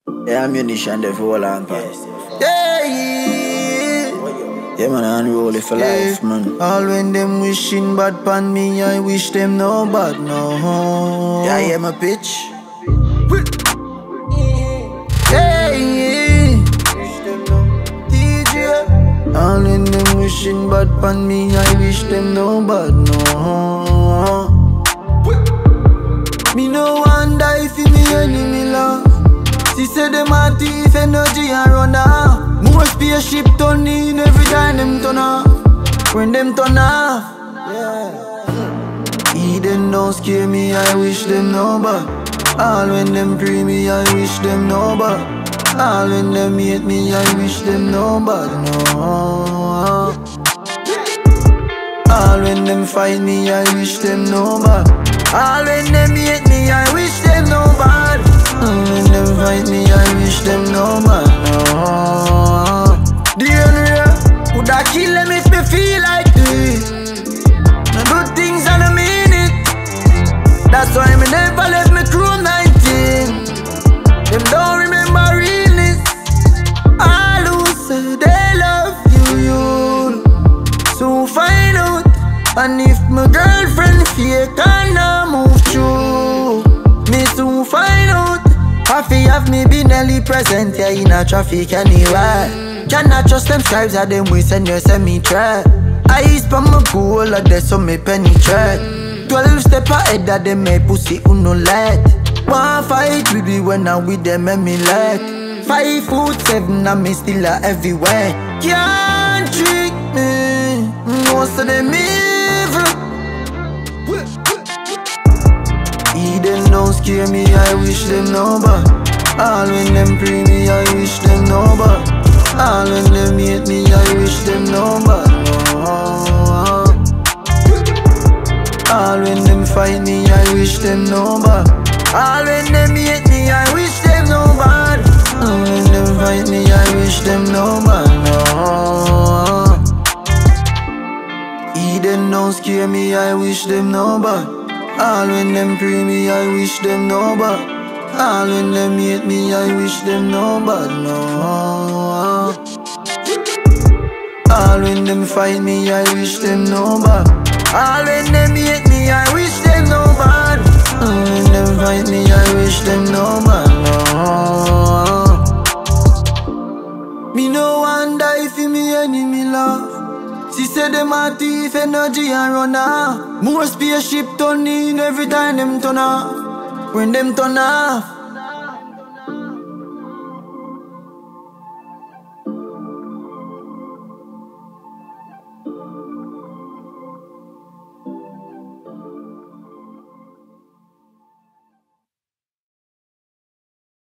The ammunition there for all on pass. Yeah, Yeah man, I unroll it for life, man. all when them wishing bad pan me, I wish them no bad, no. Yeah, yeah, my pitch. Hey, DJ. All when them wishing bad pan me, I wish them no bad, no. Me no wonder if me enemy love. She said them a thief, energy and run off. More spaceship turn in every time them turn off. When them turn off, yeah. Eden don't scare me, I wish them no bad. All when them pray me, I wish them no bad. All when them hate me, I wish them no bad, no. All when them fight me, I wish them no bad. All when them hate me, I wish them no bad. All when them fight me, I wish them no bad, no. The unreal, would I kill them if me feel like this? No do things and I mean it. That's why me never let me crew 19. Them don't remember realness. All who say they love you, you'll soon find out. And if my girlfriend fake and I move through, me soon find out. Happy have me be nearly present here in a traffic anywhere. Cannot trust them stripes at them we send you send me track. I spam my goal at this so me penetrate. 12 step ahead of them me pussy who no let. One fight we be when I'm with them and me let. 5'7" and me still a everywhere. Can't trick me, most of them evil. Eden don't scare me, I wish them no bad. All when them pray me, I wish them no bad. All when them hate me, I wish them no bad, no. All when them fight me, I wish them no bad. All when them hate me, I wish them no bad. All when them fight me, I wish them no bad, no. Eden don't scare me, I wish them no bad. All when them pray me, I wish them no bad. All when them hate me, I wish them no bad, no. All when them fight me, I wish them no bad. All when them hate me, I wish them no bad. All when them fight me, I wish them no bad, no. Me no wonder if me enemy love. She said them a thief, energy and run off. More spaceship turn in every time them turn off. When them turn off,